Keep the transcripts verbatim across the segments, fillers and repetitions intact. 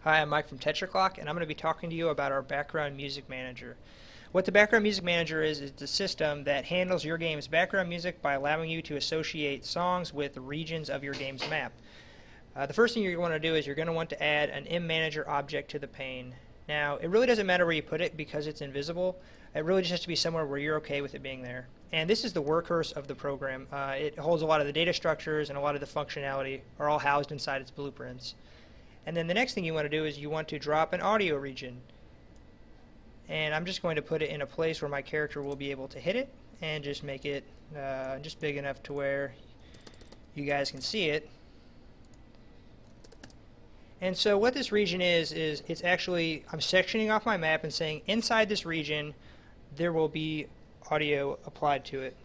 Hi, I'm Mike from TetraClock, and I'm going to be talking to you about our background music manager. What the background music manager is, is the system that handles your game's background music by allowing you to associate songs with regions of your game's map. Uh, the first thing you're going to do is you're going to want to add an mManager object to the pane. Now, it really doesn't matter where you put it because it's invisible. It really just has to be somewhere where you're okay with it being there. And this is the workhorse of the program. Uh, it holds a lot of the data structures, and a lot of the functionality are all housed inside its blueprints. And then the next thing you want to do is you want to drop an audio region. And I'm just going to put it in a place where my character will be able to hit it, and just make it uh, just big enough to where you guys can see it. And so what this region is, is it's actually, I'm sectioning off my map and saying inside this region there will be audio applied to it.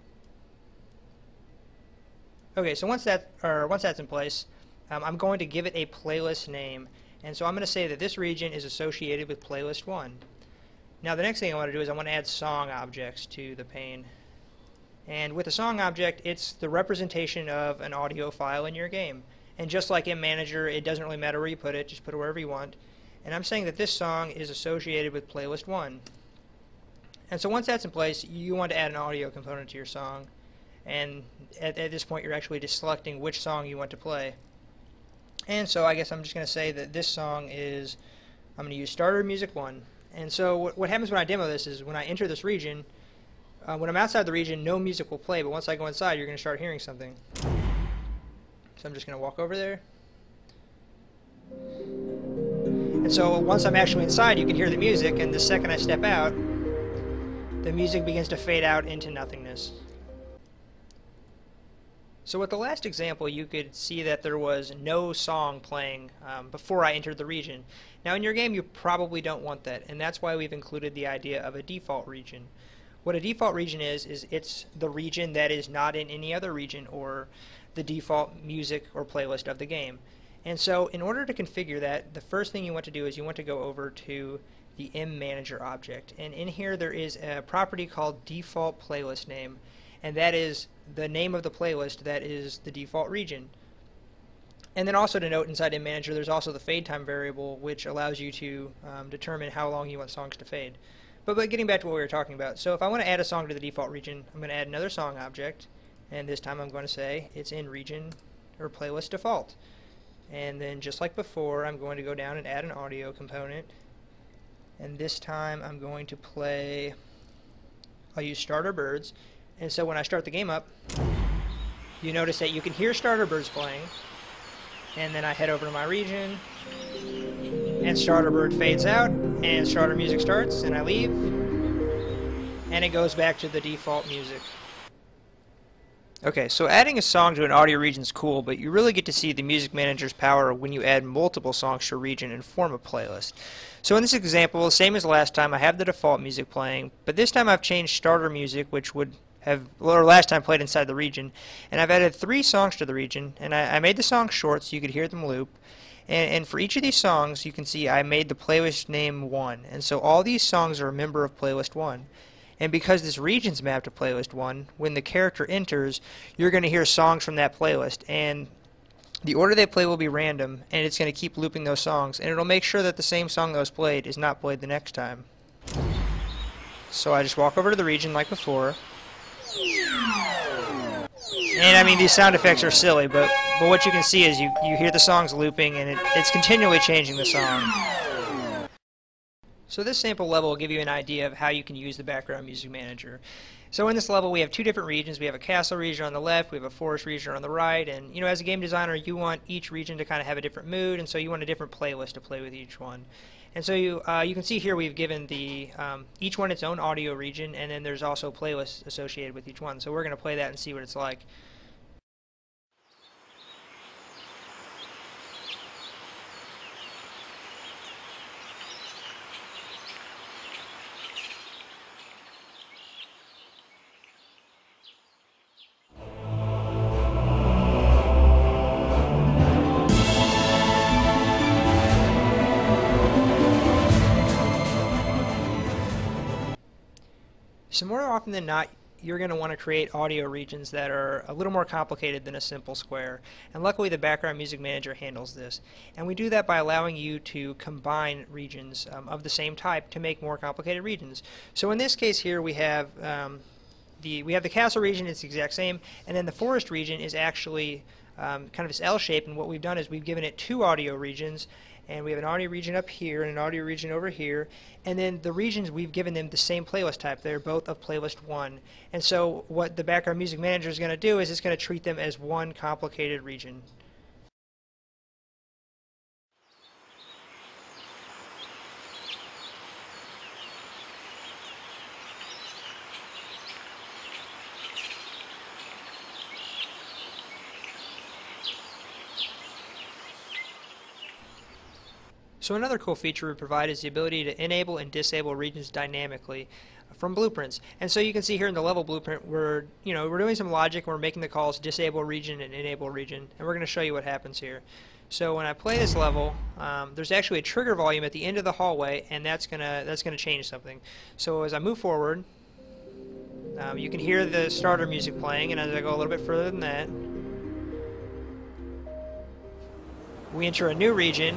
Okay, so once that, or once that's in place, um, I'm going to give it a playlist name. And so I'm going to say that this region is associated with playlist one. Now the next thing I want to do is I want to add song objects to the pane. And with a song object, it's the representation of an audio file in your game. And just like mManager, it doesn't really matter where you put it, just put it wherever you want. And I'm saying that this song is associated with playlist one. And so once that's in place, you want to add an audio component to your song. And at, at this point, you're actually just selecting which song you want to play. And so I guess I'm just going to say that this song is, I'm going to use starter music one. And so what, what happens when I demo this is when I enter this region, uh, when I'm outside the region, no music will play. But once I go inside, you're going to start hearing something. So I'm just going to walk over there. And so once I'm actually inside, you can hear the music, and the second I step out, the music begins to fade out into nothingness. So with the last example, you could see that there was no song playing um, before I entered the region. Now in your game, you probably don't want that, and that's why we've included the idea of a default region. What a default region is, is it's the region that is not in any other region or the default music or playlist of the game. And so in order to configure that, the first thing you want to do is you want to go over to the mManager object. And in here there is a property called default playlist name, and that is the name of the playlist that is the default region. And then also to note, inside mManager there's also the fade time variable, which allows you to um, determine how long you want songs to fade. But, but getting back to what we were talking about, so if I want to add a song to the default region, I'm going to add another song object, and this time I'm going to say it's in region or playlist default. And then just like before, I'm going to go down and add an audio component, and this time I'm going to play, I'll use starter birds. And so when I start the game up, you notice that you can hear starter birds playing, and then I head over to my region, and starter bird fades out, and starter music starts, and I leave, and it goes back to the default music. Okay, so adding a song to an audio region is cool, but you really get to see the music manager's power when you add multiple songs to a region and form a playlist. So in this example, same as last time, I have the default music playing, but this time I've changed starter music, which would have, or last time played inside the region, and I've added three songs to the region, and I, I made the songs short so you could hear them loop. And, and for each of these songs, you can see I made the playlist name one, and so all these songs are a member of playlist one. And because this region's mapped to playlist one, when the character enters, you're going to hear songs from that playlist, and the order they play will be random, and it's going to keep looping those songs, and it'll make sure that the same song that was played is not played the next time. So I just walk over to the region like before. And I mean, these sound effects are silly, but, but what you can see is you, you hear the songs looping, and it, it's continually changing the song. So this sample level will give you an idea of how you can use the background music manager. So in this level we have two different regions. We have a castle region on the left, we have a forest region on the right, and you know, as a game designer you want each region to kind of have a different mood, and so you want a different playlist to play with each one. And so you, uh, you can see here we've given the um, each one its own audio region, and then there's also playlists associated with each one. So we're going to play that and see what it's like. So more often than not, you're going to want to create audio regions that are a little more complicated than a simple square. And luckily the Background Music Manager handles this. And we do that by allowing you to combine regions um, of the same type to make more complicated regions. So in this case here we have um, the we have the castle region, it's the exact same, and then the forest region is actually um, kind of this L shape, and what we've done is we've given it two audio regions. And we have an audio region up here and an audio region over here, and then the regions, we've given them the same playlist type. They're both of playlist one. And so what the Background Music Manager is going to do is it's going to treat them as one complicated region. So another cool feature we provide is the ability to enable and disable regions dynamically from blueprints. And so you can see here in the level blueprint, we're you know we're doing some logic. We're making the calls disable region and enable region, and we're going to show you what happens here. So when I play this level, um, there's actually a trigger volume at the end of the hallway, and that's gonna that's gonna change something. So as I move forward, um, you can hear the starter music playing, and as I go a little bit further than that, we enter a new region.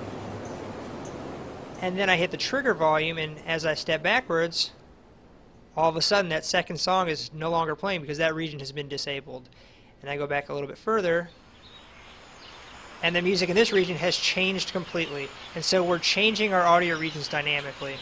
And then I hit the trigger volume, and as I step backwards, all of a sudden that second song is no longer playing because that region has been disabled. And I go back a little bit further, and the music in this region has changed completely. And so we're changing our audio regions dynamically.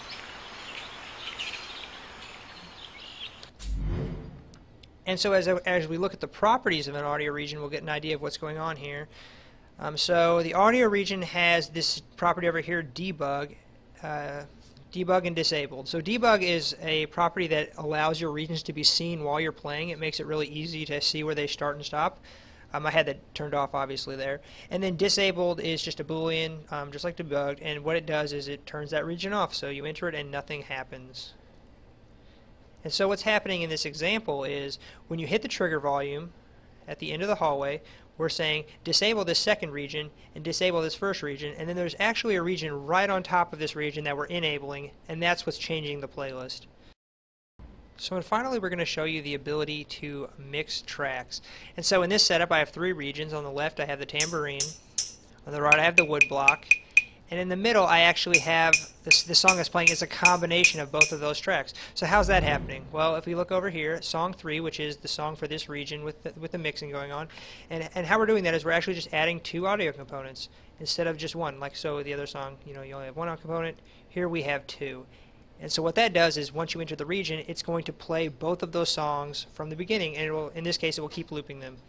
And so as, as we look at the properties of an audio region, we'll get an idea of what's going on here. Um, so the audio region has this property over here, debug. Uh, debug and disabled. So debug is a property that allows your regions to be seen while you're playing. It makes it really easy to see where they start and stop. Um, I had that turned off obviously there. And then disabled is just a boolean, um, just like debugged, and what it does is it turns that region off. So you enter it and nothing happens. And so what's happening in this example is when you hit the trigger volume at the end of the hallway, we're saying disable this second region and disable this first region, and then there's actually a region right on top of this region that we're enabling, and that's what's changing the playlist. So and finally we're going to show you the ability to mix tracks. And so in this setup I have three regions. On the left I have the tambourine, on the right I have the wood block, and in the middle I actually have this, this song that's playing is a combination of both of those tracks. So how's that happening? Well, if we look over here at song three, which is the song for this region with the, with the mixing going on, and, and how we're doing that is we're actually just adding two audio components instead of just one. Like so the other song, you know, you only have one audio component. Here we have two. And so what that does is once you enter the region, it's going to play both of those songs from the beginning, and it will, in this case it will keep looping them.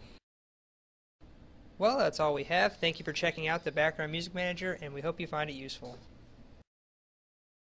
Well, that's all we have. Thank you for checking out the Background Music Manager, and we hope you find it useful.